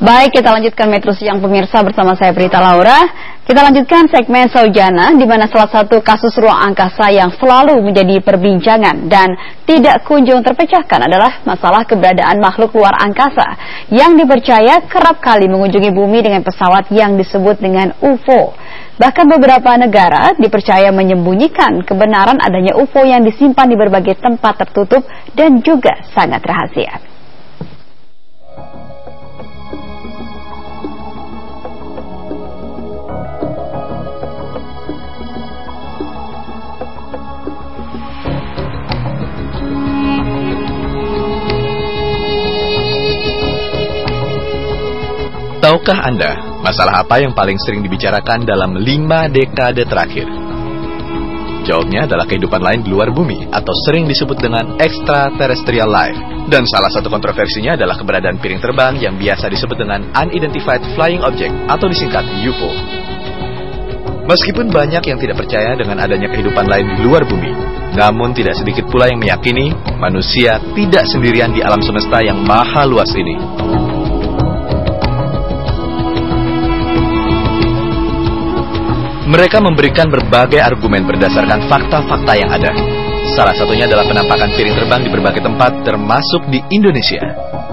Baik, kita lanjutkan Metro Siang pemirsa bersama saya Prita Laura. Kita lanjutkan segmen Saujana, di mana salah satu kasus ruang angkasa yang selalu menjadi perbincangan dan tidak kunjung terpecahkan adalah masalah keberadaan makhluk luar angkasa yang dipercaya kerap kali mengunjungi bumi dengan pesawat yang disebut dengan UFO. Bahkan beberapa negara dipercaya menyembunyikan kebenaran adanya UFO yang disimpan di berbagai tempat tertutup dan juga sangat rahasia. Tahukah Anda masalah apa yang paling sering dibicarakan dalam 5 dekade terakhir? Jawabnya adalah kehidupan lain di luar bumi atau sering disebut dengan extraterrestrial life. Dan salah satu kontroversinya adalah keberadaan piring terbang yang biasa disebut dengan Unidentified Flying Object atau disingkat UFO. Meskipun banyak yang tidak percaya dengan adanya kehidupan lain di luar bumi, namun tidak sedikit pula yang meyakini manusia tidak sendirian di alam semesta yang maha luas ini. Mereka memberikan berbagai argumen berdasarkan fakta-fakta yang ada. Salah satunya adalah penampakan piring terbang di berbagai tempat, termasuk di Indonesia.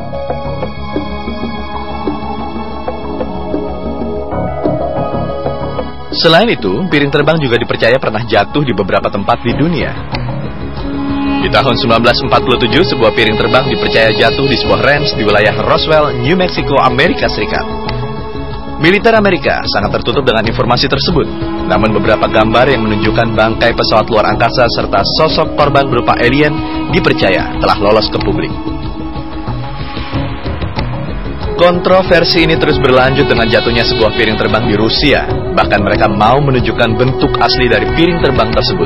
Selain itu, piring terbang juga dipercaya pernah jatuh di beberapa tempat di dunia. Di tahun 1947, sebuah piring terbang dipercaya jatuh di sebuah ranch di wilayah Roswell, New Mexico, Amerika Serikat. Militer Amerika sangat tertutup dengan informasi tersebut, namun beberapa gambar yang menunjukkan bangkai pesawat luar angkasa serta sosok korban berupa alien dipercaya telah lolos ke publik. Kontroversi ini terus berlanjut dengan jatuhnya sebuah piring terbang di Rusia, bahkan mereka mau menunjukkan bentuk asli dari piring terbang tersebut.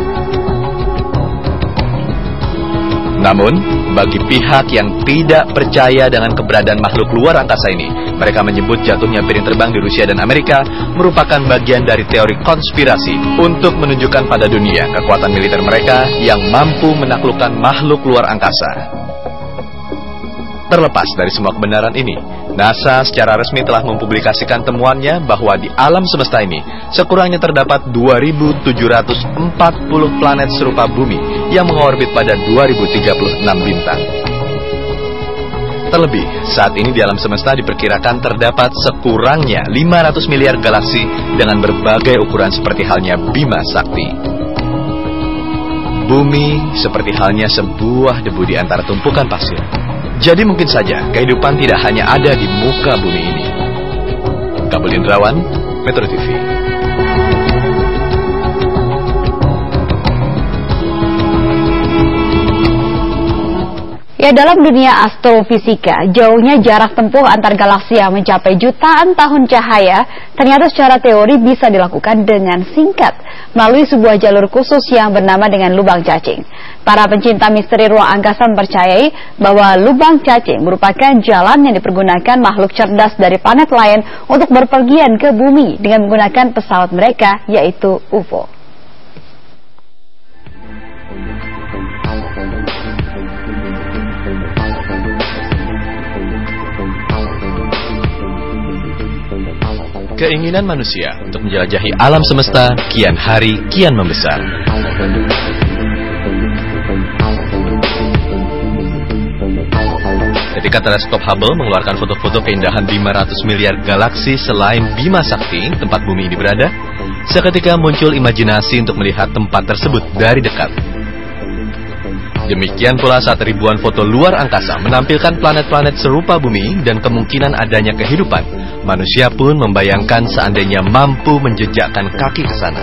Namun, bagi pihak yang tidak percaya dengan keberadaan makhluk luar angkasa ini, mereka menyebut jatuhnya piring terbang di Rusia dan Amerika merupakan bagian dari teori konspirasi untuk menunjukkan pada dunia kekuatan militer mereka yang mampu menaklukkan makhluk luar angkasa. Terlepas dari semua kebenaran ini, NASA secara resmi telah mempublikasikan temuannya bahwa di alam semesta ini sekurangnya terdapat 2.740 planet serupa bumi yang mengorbit pada 2036 bintang. Terlebih, saat ini di alam semesta diperkirakan terdapat sekurangnya 500 miliar galaksi dengan berbagai ukuran seperti halnya Bima Sakti. Bumi seperti halnya sebuah debu di antara tumpukan pasir. Jadi mungkin saja kehidupan tidak hanya ada di muka bumi ini. Kabel Indrawan, Metro TV. Ya, dalam dunia astrofisika, jauhnya jarak tempuh antar galaksi yang mencapai jutaan tahun cahaya ternyata secara teori bisa dilakukan dengan singkat melalui sebuah jalur khusus yang bernama dengan lubang cacing. Para pencinta misteri ruang angkasa mempercayai bahwa lubang cacing merupakan jalan yang dipergunakan makhluk cerdas dari planet lain untuk berpergian ke bumi dengan menggunakan pesawat mereka, yaitu UFO. Keinginan manusia untuk menjelajahi alam semesta kian hari kian membesar. Ketika teleskop Hubble mengeluarkan foto-foto keindahan 500 miliar galaksi selain Bima Sakti, tempat bumi ini berada, seketika muncul imajinasi untuk melihat tempat tersebut dari dekat. Demikian pula saat ribuan foto luar angkasa menampilkan planet-planet serupa bumi dan kemungkinan adanya kehidupan, manusia pun membayangkan seandainya mampu menjejakkan kaki ke sana.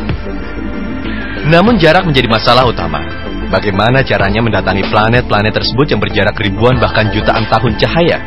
Namun jarak menjadi masalah utama. Bagaimana caranya mendatangi planet-planet tersebut yang berjarak ribuan bahkan jutaan tahun cahaya?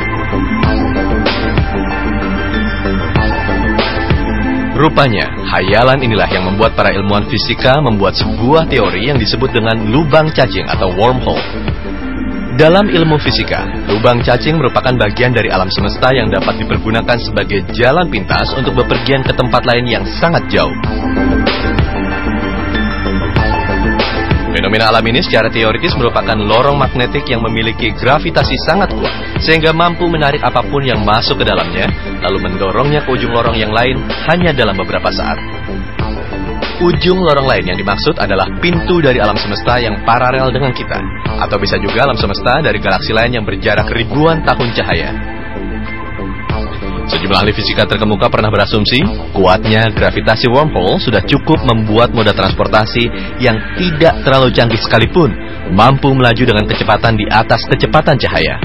Rupanya, hayalan inilah yang membuat para ilmuwan fisika membuat sebuah teori yang disebut dengan lubang cacing atau wormhole. Dalam ilmu fisika, lubang cacing merupakan bagian dari alam semesta yang dapat dipergunakan sebagai jalan pintas untuk bepergian ke tempat lain yang sangat jauh. Fenomena alam ini secara teoritis merupakan lorong magnetik yang memiliki gravitasi sangat kuat, sehingga mampu menarik apapun yang masuk ke dalamnya, lalu mendorongnya ke ujung lorong yang lain hanya dalam beberapa saat. Ujung lorong lain yang dimaksud adalah pintu dari alam semesta yang paralel dengan kita, atau bisa juga alam semesta dari galaksi lain yang berjarak ribuan tahun cahaya. Sejumlah ahli fisika terkemuka pernah berasumsi, kuatnya gravitasi wormhole sudah cukup membuat moda transportasi yang tidak terlalu canggih sekalipun mampu melaju dengan kecepatan di atas kecepatan cahaya.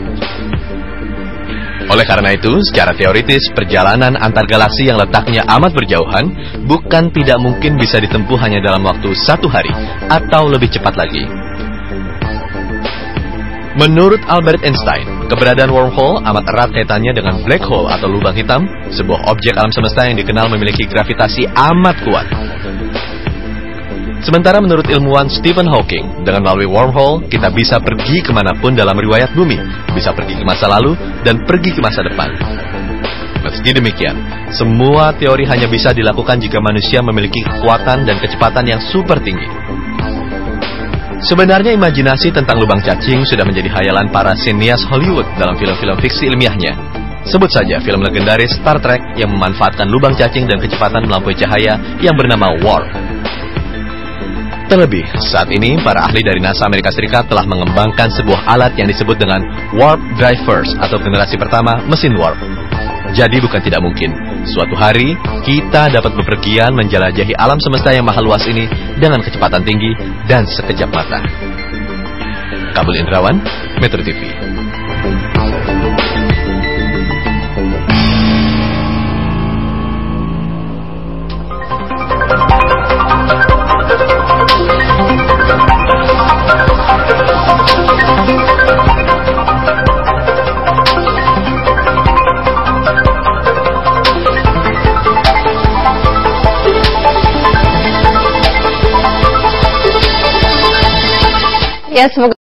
Oleh karena itu, secara teoritis, perjalanan antar galaksi yang letaknya amat berjauhan bukan tidak mungkin bisa ditempuh hanya dalam waktu 1 hari atau lebih cepat lagi. Menurut Albert Einstein, keberadaan wormhole amat erat kaitannya dengan black hole atau lubang hitam, sebuah objek alam semesta yang dikenal memiliki gravitasi amat kuat. Sementara menurut ilmuwan Stephen Hawking, dengan melalui wormhole, kita bisa pergi kemanapun dalam riwayat bumi, bisa pergi ke masa lalu dan pergi ke masa depan. Meski demikian, semua teori hanya bisa dilakukan jika manusia memiliki kekuatan dan kecepatan yang super tinggi. Sebenarnya imajinasi tentang lubang cacing sudah menjadi hayalan para sinias Hollywood dalam film-film fiksi ilmiahnya. Sebut saja film legendaris Star Trek yang memanfaatkan lubang cacing dan kecepatan melampaui cahaya yang bernama warp. Terlebih, saat ini para ahli dari NASA Amerika Serikat telah mengembangkan sebuah alat yang disebut dengan Warp Drive First atau generasi pertama mesin warp. Jadi bukan tidak mungkin, suatu hari kita dapat bepergian menjelajahi alam semesta yang maha luas ini dengan kecepatan tinggi dan sekejap mata. Kabul Indrawan, Metro TV. Ya, semoga